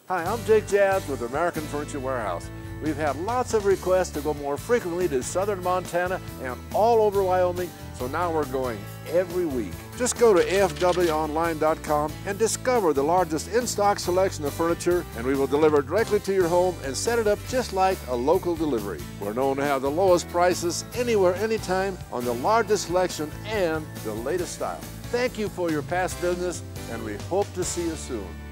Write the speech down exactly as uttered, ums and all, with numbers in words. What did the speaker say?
Hi, I'm Jake Jazz with American Furniture Warehouse. We've had lots of requests to go more frequently to southern Montana and all over Wyoming, so now we're going every week. Just go to A F W online dot com and discover the largest in-stock selection of furniture, and we will deliver directly to your home and set it up just like a local delivery. We're known to have the lowest prices anywhere, anytime on the largest selection and the latest style. Thank you for your past business, and we hope to see you soon.